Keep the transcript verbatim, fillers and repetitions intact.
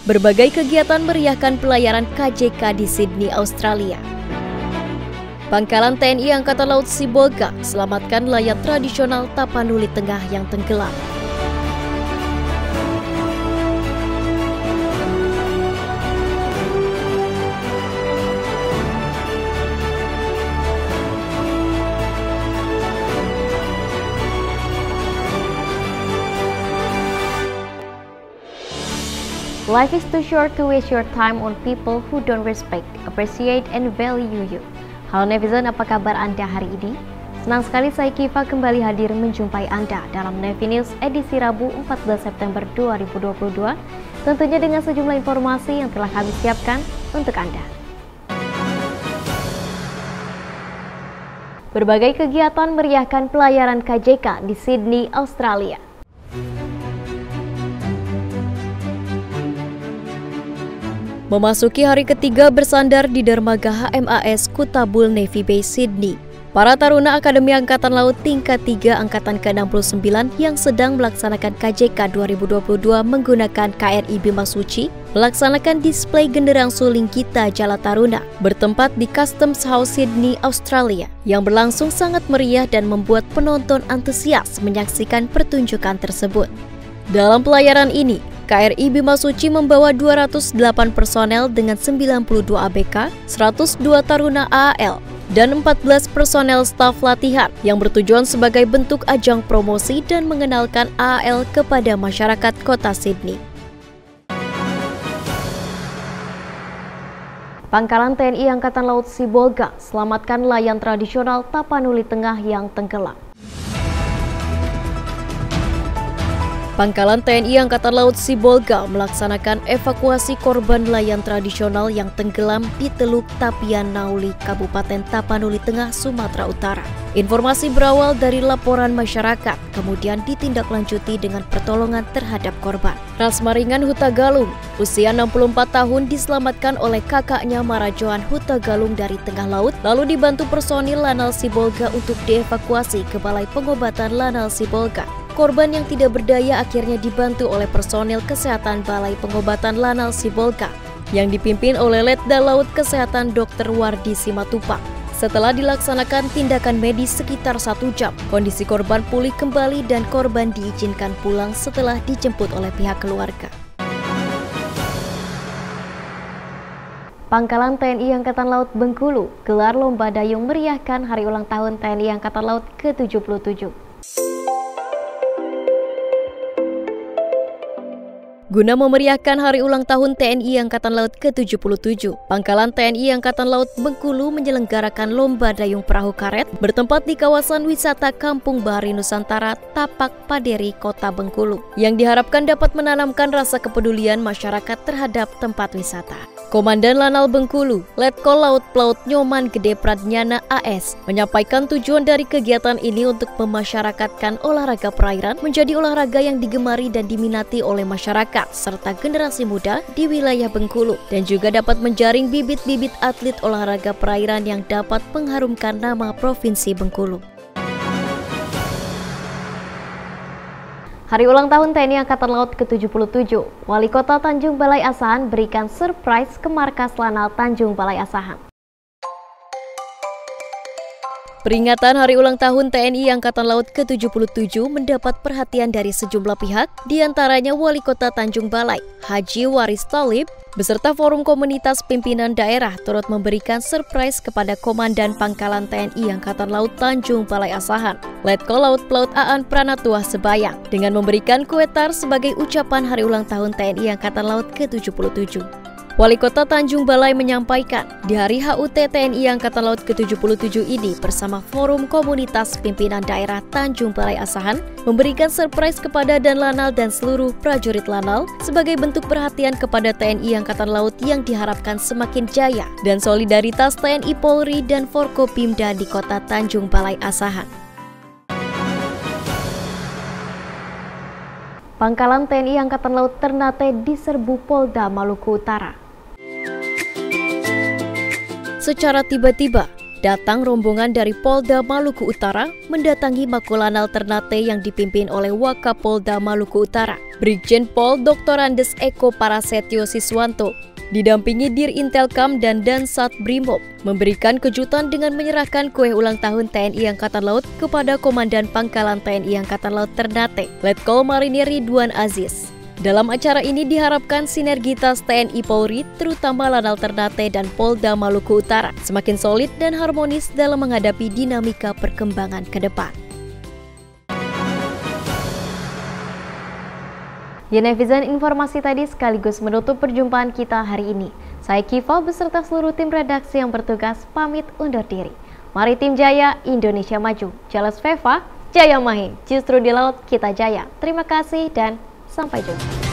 Berbagai kegiatan meriahkan pelayaran K J K di Sydney, Australia. Pangkalan T N I Angkatan Laut Sibolga selamatkan nelayan tradisional Tapanuli Tengah yang tenggelam. Life is too short to waste your time on people who don't respect, appreciate, and value you. Halo netizen, apa kabar Anda hari ini? Senang sekali saya Kiva kembali hadir menjumpai Anda dalam Nevi News edisi Rabu empat belas September dua ribu dua puluh dua, tentunya dengan sejumlah informasi yang telah kami siapkan untuk Anda. Berbagai kegiatan meriahkan pelayaran K J K di Sydney, Australia. Memasuki hari ketiga bersandar di dermaga H M A S Kutabul Navy Base Sydney, para taruna Akademi Angkatan Laut tingkat tiga Angkatan ke enam puluh sembilan yang sedang melaksanakan K J K dua ribu dua puluh dua menggunakan K R I Bimasuci melaksanakan display genderang suling Gita Jala Taruna bertempat di Customs House Sydney, Australia yang berlangsung sangat meriah dan membuat penonton antusias menyaksikan pertunjukan tersebut. Dalam pelayaran ini, K R I Bimasuci membawa dua ratus delapan personel dengan sembilan puluh dua A B K, seratus dua taruna A A L, dan empat belas personel staf latihan yang bertujuan sebagai bentuk ajang promosi dan mengenalkan A A L kepada masyarakat kota Sydney. Pangkalan T N I Angkatan Laut Sibolga selamatkan nelayan tradisional Tapanuli Tengah yang tenggelam. Pangkalan T N I Angkatan Laut Sibolga melaksanakan evakuasi korban nelayan tradisional yang tenggelam di Teluk Tapian Nauli, Kabupaten Tapanuli Tengah, Sumatera Utara. Informasi berawal dari laporan masyarakat, kemudian ditindaklanjuti dengan pertolongan terhadap korban. Rasmaringan Hutagalung, usia enam puluh empat tahun, diselamatkan oleh kakaknya Marajoan Hutagalung dari tengah laut, lalu dibantu personil Lanal Sibolga untuk dievakuasi ke Balai Pengobatan Lanal Sibolga. Korban yang tidak berdaya akhirnya dibantu oleh personil kesehatan Balai Pengobatan Lanal Sibolga yang dipimpin oleh Letda Laut Kesehatan Dokter Wardi Simatupang. Setelah dilaksanakan tindakan medis sekitar satu jam, kondisi korban pulih kembali dan korban diizinkan pulang setelah dijemput oleh pihak keluarga. Pangkalan T N I Angkatan Laut Bengkulu gelar lomba dayung meriahkan hari ulang tahun T N I Angkatan Laut ke tujuh puluh tujuh. Guna memeriahkan hari ulang tahun T N I Angkatan Laut ke tujuh puluh tujuh, Pangkalan T N I Angkatan Laut Bengkulu menyelenggarakan lomba dayung perahu karet bertempat di kawasan wisata Kampung Bahari Nusantara, Tapak Paderi, Kota Bengkulu, yang diharapkan dapat menanamkan rasa kepedulian masyarakat terhadap tempat wisata. Komandan Lanal Bengkulu, Letkol Laut Pelaut Nyoman Gede Pradnyana A S, menyampaikan tujuan dari kegiatan ini untuk memasyarakatkan olahraga perairan menjadi olahraga yang digemari dan diminati oleh masyarakat serta generasi muda di wilayah Bengkulu, dan juga dapat menjaring bibit-bibit atlet olahraga perairan yang dapat mengharumkan nama Provinsi Bengkulu. Hari ulang tahun T N I Angkatan Laut ke tujuh puluh tujuh, Wali Kota Tanjung Balai Asahan berikan surprise ke markas Lanal Tanjung Balai Asahan. Peringatan Hari Ulang Tahun T N I Angkatan Laut ke tujuh puluh tujuh mendapat perhatian dari sejumlah pihak, diantaranya Wali Kota Tanjung Balai, Haji Waris Thalib, beserta Forum Komunitas Pimpinan Daerah turut memberikan surprise kepada Komandan Pangkalan T N I Angkatan Laut Tanjung Balai Asahan, Letkol Laut Pelaut Aan Pranatuah Sebayang, dengan memberikan kue tar sebagai ucapan Hari Ulang Tahun T N I Angkatan Laut ke tujuh puluh tujuh. Wali Kota Tanjung Balai menyampaikan, di hari H U T T N I Angkatan Laut ke tujuh puluh tujuh ini bersama Forum Komunitas Pimpinan Daerah Tanjung Balai Asahan memberikan surprise kepada Dan Lanal dan seluruh prajurit Lanal sebagai bentuk perhatian kepada T N I Angkatan Laut yang diharapkan semakin jaya dan solidaritas T N I Polri dan Forkopimda di Kota Tanjung Balai Asahan. Pangkalan T N I Angkatan Laut Ternate diserbu Polda Maluku Utara. Secara tiba-tiba, datang rombongan dari Polda Maluku Utara mendatangi Makolanal Ternate yang dipimpin oleh Wakapolda Maluku Utara, Brigjen Pol Doktor Andes Eko Parasetyo Siswanto, didampingi Dir Intelkam dan Dansat Brimob, memberikan kejutan dengan menyerahkan kue ulang tahun T N I Angkatan Laut kepada Komandan Pangkalan T N I Angkatan Laut Ternate, Letkol Marinir Ridwan Aziz. Dalam acara ini diharapkan sinergitas T N I Polri, terutama Lanal Ternate dan Polda Maluku Utara, semakin solid dan harmonis dalam menghadapi dinamika perkembangan ke depan. Ya netizen, informasi tadi sekaligus menutup perjumpaan kita hari ini. Saya Kiva beserta seluruh tim redaksi yang bertugas pamit undur diri. Mari tim Jaya, Indonesia maju. Jelas Veva, Jaya Mahe, justru di laut kita jaya. Terima kasih dan sampai jumpa.